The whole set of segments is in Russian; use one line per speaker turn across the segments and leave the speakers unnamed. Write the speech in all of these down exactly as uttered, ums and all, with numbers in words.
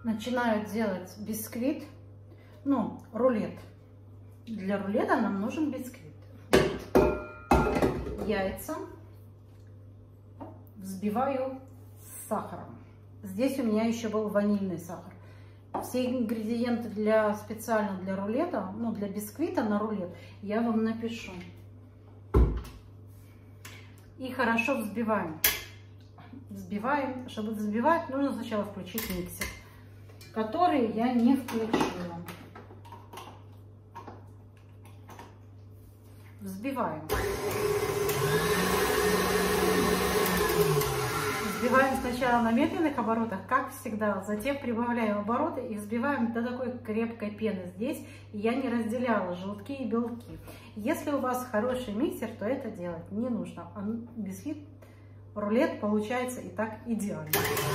начинаю делать бисквит, ну, рулет. Для рулета нам нужен бисквит. Яйца взбиваю с сахаром. Здесь у меня еще был ванильный сахар. Все ингредиенты для специально для рулета, ну, для бисквита на рулет я вам напишу. И хорошо взбиваем. Взбиваем. Чтобы взбивать, нужно сначала включить миксер, который я не включила. Взбиваем. Взбиваем сначала на медленных оборотах, как всегда, затем прибавляем обороты и взбиваем до такой крепкой пены. Здесь я не разделяла желтки и белки. Если у вас хороший миксер, то это делать не нужно. А бисквит, рулет получается и так идеально.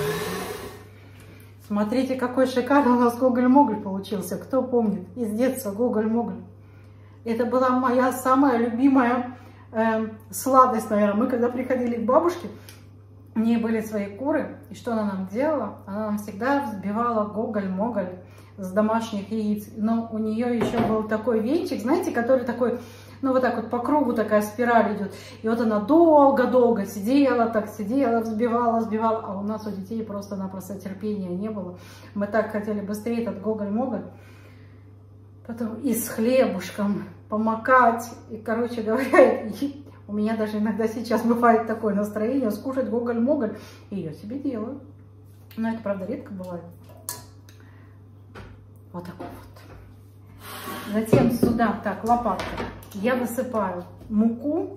Смотрите, какой шикарный у нас гоголь-моголь получился. Кто помнит из детства гоголь-моголь? Это была моя самая любимая э, сладость, наверное. Мы когда приходили к бабушке, у нее были свои куры, и что она нам делала? Она нам всегда взбивала гоголь-моголь с домашних яиц. Но у нее еще был такой венчик, знаете, который такой, ну вот так вот по кругу такая спираль идет. И вот она долго-долго сидела, так сидела, взбивала, взбивала. А у нас у детей просто-напросто терпения не было. Мы так хотели быстрее этот гоголь-моголь. Потом и с хлебушком помакать. И, короче говоря, у меня даже иногда сейчас бывает такое настроение скушать гоголь-моголь. И я себе делаю. Но это, правда, редко бывает. Вот такой вот. Затем сюда, так, лопаткой, я высыпаю муку.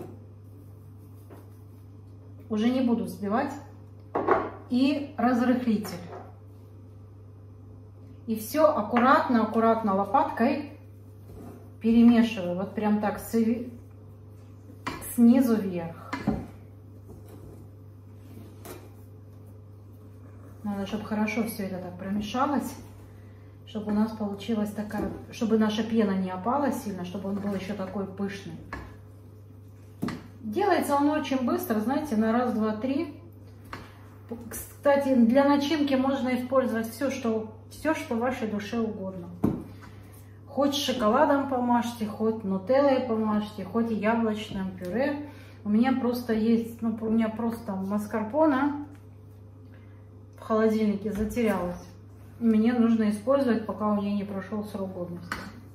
Уже не буду взбивать. И разрыхлитель. И все аккуратно-аккуратно лопаткой перемешиваю. Вот прям так снизу вверх. Надо, чтобы хорошо все это так промешалось, чтобы у нас получилась такая, чтобы наша пена не опала сильно, чтобы он был еще такой пышный. Делается он очень быстро, знаете, на раз, два, три. Кстати, для начинки можно использовать все, что, все, что вашей душе угодно. Хоть шоколадом помажьте, хоть нутеллой помажьте, хоть яблочным пюре. У меня просто есть, ну, у меня просто маскарпоне в холодильнике затерялась. Мне нужно использовать, пока у нее не прошел срок годности.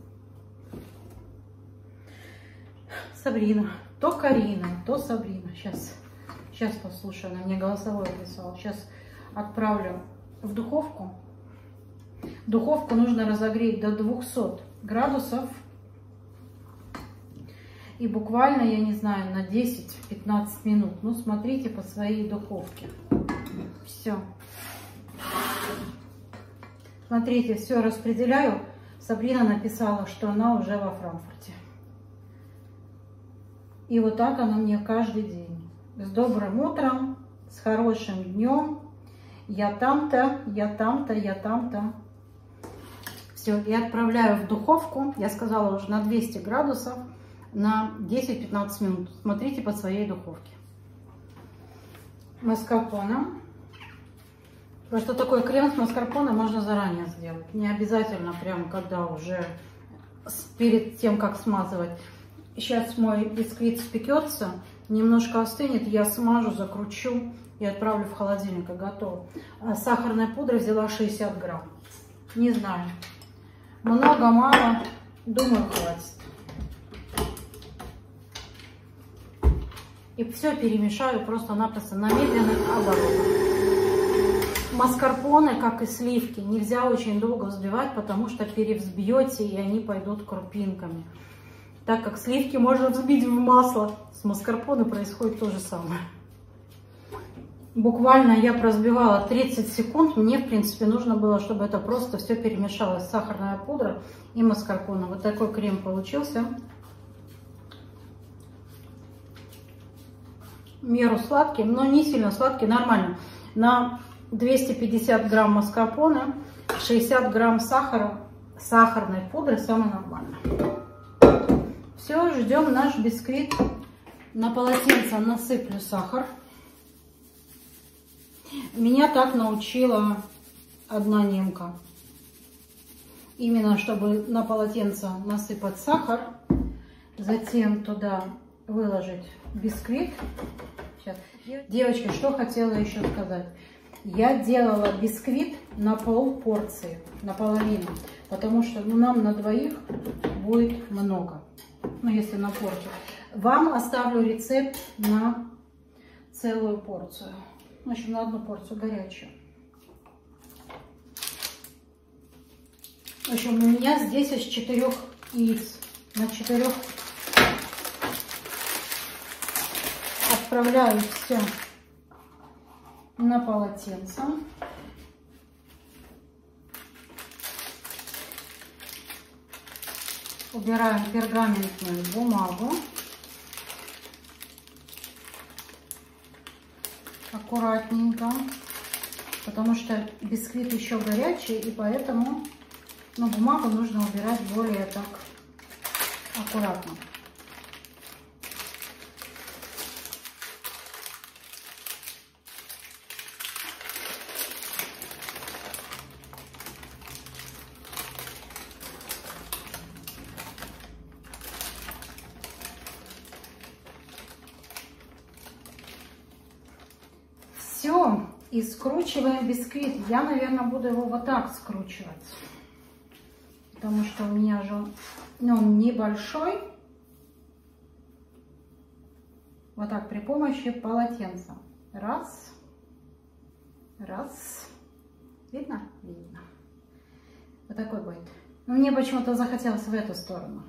Сабрина. То Карина, то Сабрина. Сейчас, сейчас послушаю. Она мне голосовое писала. Сейчас отправлю в духовку. Духовку нужно разогреть до двухсот градусов. И буквально, я не знаю, на десять-пятнадцать минут. Ну, смотрите по своей духовке. Все. Смотрите, все распределяю. Сабрина написала, что она уже во Франкфурте. И вот так она мне каждый день. С добрым утром, с хорошим днем. Я там-то, я там-то, я там-то. Все, я отправляю в духовку. Я сказала уже на двести градусов на десять-пятнадцать минут. Смотрите по своей духовке. Маскарпоне. Потому что такой крем с маскарпоне можно заранее сделать. Не обязательно прям когда уже перед тем, как смазывать. Сейчас мой бисквит спекется, немножко остынет, я смажу, закручу и отправлю в холодильник, и готово. А сахарной пудры взяла шестьдесят грамм. Не знаю. Много, мало. Думаю, хватит. И все перемешаю просто-напросто на медленных оборотах. Маскарпоне, как и сливки, нельзя очень долго взбивать, потому что перевзбьете, и они пойдут крупинками. Так как сливки можно взбить в масло, с маскарпоне происходит то же самое. Буквально я прозбивала тридцать секунд. Мне, в принципе, нужно было, чтобы это просто все перемешалось. Сахарная пудра и маскарпоне. Вот такой крем получился. В меру сладкий, но не сильно сладкий, нормально. На двести пятьдесят грамм маскарпоне, шестьдесят грамм сахара, сахарной пудры, самое нормальное. Все, ждем наш бисквит. На полотенце насыплю сахар. Меня так научила одна немка. Именно чтобы на полотенце насыпать сахар, затем туда выложить бисквит. Сейчас. Девочки, что хотела еще сказать. Я делала бисквит на пол порции, наполовину, потому что ну, нам на двоих будет много, ну если на порцию. Вам оставлю рецепт на целую порцию, в общем, на одну порцию горячую. В общем, у меня здесь из четырех яиц. На четырех отправляю все на полотенце. Убираем пергаментную бумагу. Аккуратненько. Потому что бисквит еще горячий, и поэтому ну, бумагу нужно убирать более так аккуратно. Все, и скручиваем бисквит. Я, наверное, буду его вот так скручивать. Потому что у меня же ну, он небольшой. Вот так при помощи полотенца. Раз. Раз. Видно? Видно. Вот такой будет. Но мне почему-то захотелось в эту сторону.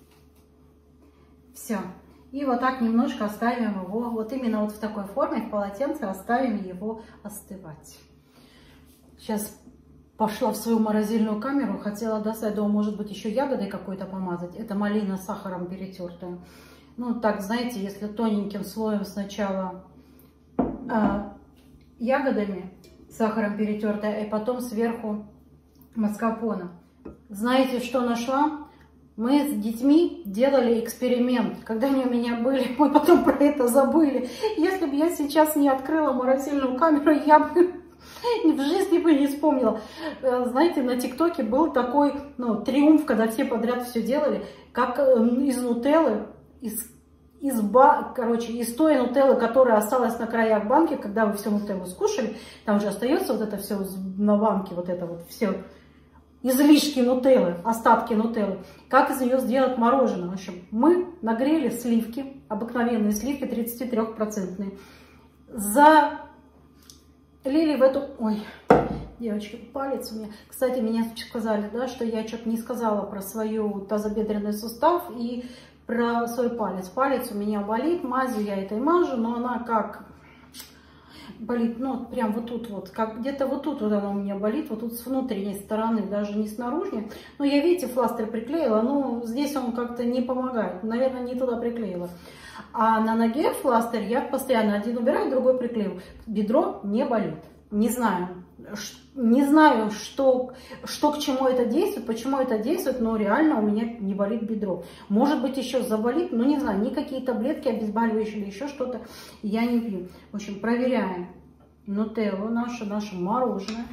Все. И вот так немножко оставим его, вот именно вот в такой форме, в полотенце, оставим его остывать. Сейчас пошла в свою морозильную камеру, хотела достать, дома, может быть, еще ягодой какой-то помазать. Это малина с сахаром перетертая. Ну, так, знаете, если тоненьким слоем сначала э, ягодами, сахаром перетертая, и потом сверху маскарпоне. Знаете, что нашла? Мы с детьми делали эксперимент. Когда они у меня были, мы потом про это забыли. Если бы я сейчас не открыла морозильную камеру, я бы в жизни бы не вспомнила. Знаете, на ТикТоке был такой ну, триумф, когда все подряд все делали, как из нутеллы, из, из, ба, короче, из той нутеллы, которая осталась на краях банки, когда вы всю нутеллу скушали, там же остается вот это все на банке, вот это вот все излишки нутеллы, остатки нутеллы. Как из нее сделать мороженое? В общем, мы нагрели сливки, обыкновенные сливки, тридцатитрёхпроцентные, залили в эту... Ой, девочки, палец у меня. Кстати, меня сказали, да, что я что-то не сказала про свою тазобедренный сустав и про свой палец. Палец у меня болит, мазью я этой мажу, но она как... болит, ну, прям вот тут вот, как где-то вот тут вот она у меня болит, вот тут с внутренней стороны, даже не с наружной. Но я, видите, фластер приклеила, но здесь он как-то не помогает, наверное, не туда приклеила. А на ноге фластер я постоянно один убираю, другой приклею. Бедро не болит, не знаю, не знаю, что, что к чему это действует, почему это действует, но реально у меня не болит бедро. Может быть, еще заболит, но не знаю, никакие таблетки обезболивающие или еще что-то я не пью. В общем, проверяем нутеллу нашу, наше мороженое.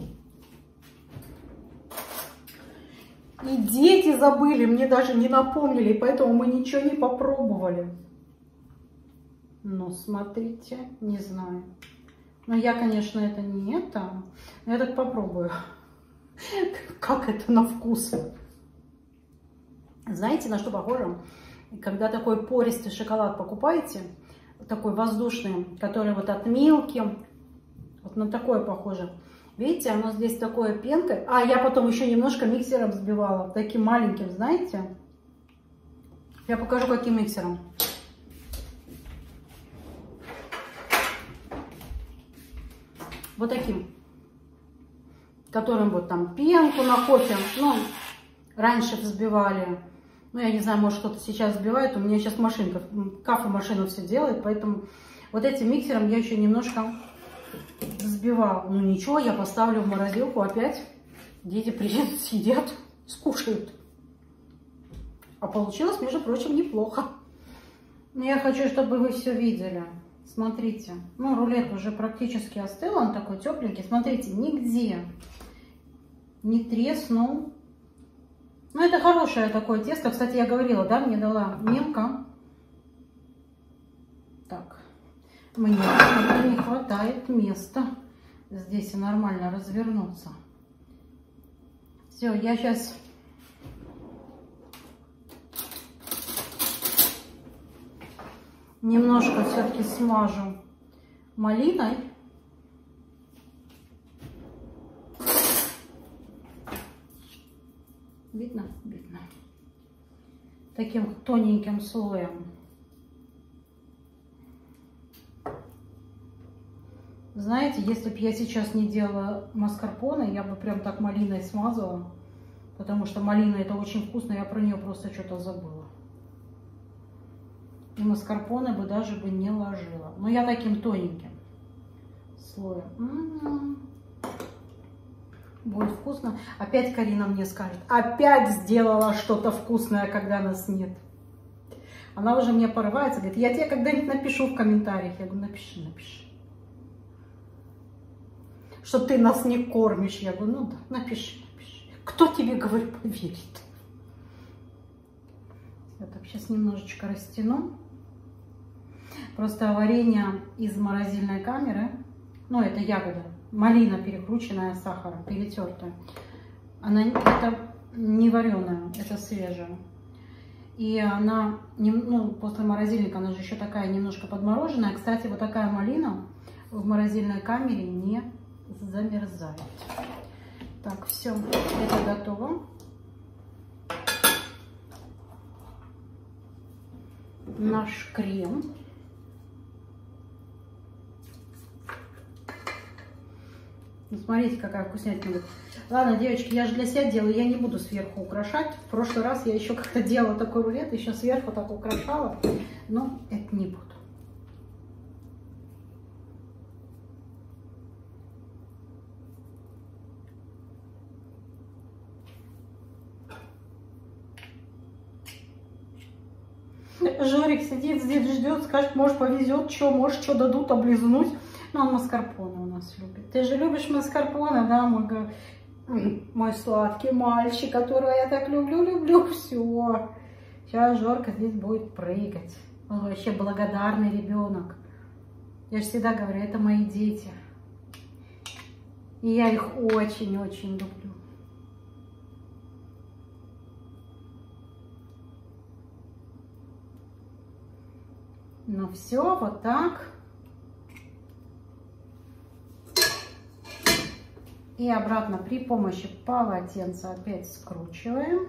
И дети забыли, мне даже не напомнили, поэтому мы ничего не попробовали. Ну, смотрите, не знаю. Но я, конечно, это не это. Но я так попробую. Как это на вкус. Знаете, на что похоже? Когда такой пористый шоколад покупаете, такой воздушный, который вот от Милки, вот на такое похоже. Видите, оно здесь такое пенкой. А, я потом еще немножко миксером взбивала. Таким маленьким, знаете? Я покажу, каким миксером. Вот таким, которым вот там пенку на кофе, ну, раньше взбивали. Ну, я не знаю, может, кто-то сейчас взбивает, у меня сейчас машинка, кафе-машина все делает, поэтому вот этим миксером я еще немножко взбивала. Ну, ничего, я поставлю в морозилку опять, дети приедут, съедят, скушают. А получилось, между прочим, неплохо. Но я хочу, чтобы вы все видели. Смотрите, ну рулет уже практически остыл, он такой тепленький. Смотрите, нигде не треснул. Ну это хорошее такое тесто. Кстати, я говорила, да, мне дала немка. Так, мне не хватает места здесь и нормально развернуться. Все, я сейчас немножко все-таки смажу малиной. Видно? Видно. Таким тоненьким слоем. Знаете, если бы я сейчас не делала маскарпоне, я бы прям так малиной смазала. Потому что малина это очень вкусно, я про нее просто что-то забыла. И маскарпоне бы даже бы не ложила. Но я таким тоненьким слоем. М-м-м. Будет вкусно. Опять Карина мне скажет, опять сделала что-то вкусное, когда нас нет. Она уже мне порывается, говорит, я тебе когда-нибудь напишу в комментариях. Я говорю, напиши, напиши. Что ты нас не кормишь. Я говорю, ну да, напиши, напиши. Кто тебе, говорю, поверит? Я так сейчас немножечко растяну. Просто варенье из морозильной камеры, ну это ягода, малина перекрученная сахаром, перетертая. Она это не вареная, это свежая. И она, ну, после морозильника, она же еще такая немножко подмороженная. Кстати, вот такая малина в морозильной камере не замерзает. Так, все, это готово. Наш крем. Смотрите, какая вкуснятина. Ладно, девочки, я же для себя делаю, я не буду сверху украшать. В прошлый раз я еще как-то делала такой рулет, еще сверху так украшала, но это не буду. Жорик сидит здесь, ждет, скажет, может повезет, что, может что дадут облизнуть. Но он маскарпоне у нас любит. Ты же любишь маскарпоне, да, мой, мой сладкий мальчик, которого я так люблю, люблю. Все. Сейчас Жорка здесь будет прыгать. Он вообще благодарный ребенок. Я же всегда говорю, это мои дети. И я их очень-очень люблю. Ну все, вот так. И обратно при помощи полотенца опять скручиваем.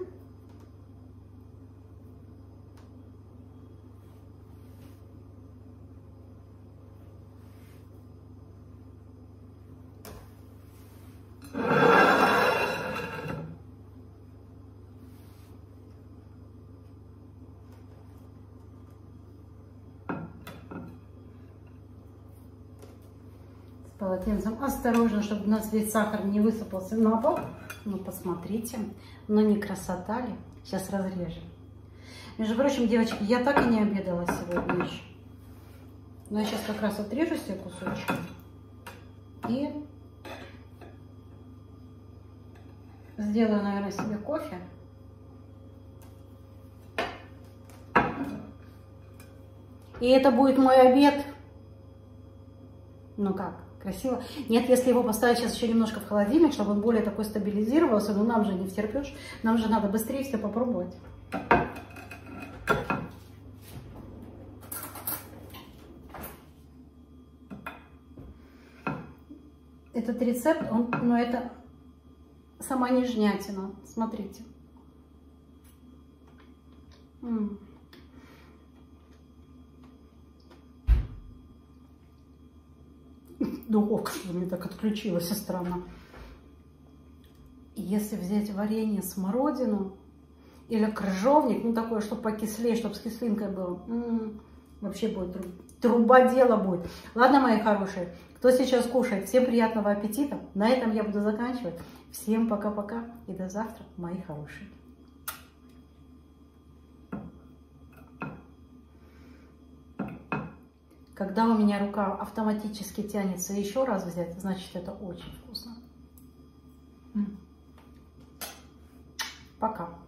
Полотенцем осторожно, чтобы у нас весь сахар не высыпался на пол. Ну, посмотрите. Но не красота ли? Сейчас разрежем. Между прочим, девочки, я так и не обедала сегодня еще. Но я сейчас как раз отрежу себе кусочки. И сделаю, наверное, себе кофе. И это будет мой обед. Ну как? Красиво. Нет, если его поставить сейчас еще немножко в холодильник, чтобы он более такой стабилизировался, но нам же не втерпешь, нам же надо быстрее все попробовать. Этот рецепт, он, ну это сама нежнятина, смотрите. М-м. Духовка, что мне так отключилась, странно. Если взять варенье смородину или крыжовник, ну такое, чтобы покислее, чтобы с кислинкой было, м-м, вообще будет труба дела будет. Ладно, мои хорошие, кто сейчас кушает, всем приятного аппетита. На этом я буду заканчивать. Всем пока-пока и до завтра, мои хорошие. Когда у меня рука автоматически тянется еще раз взять, значит, это очень вкусно. Пока.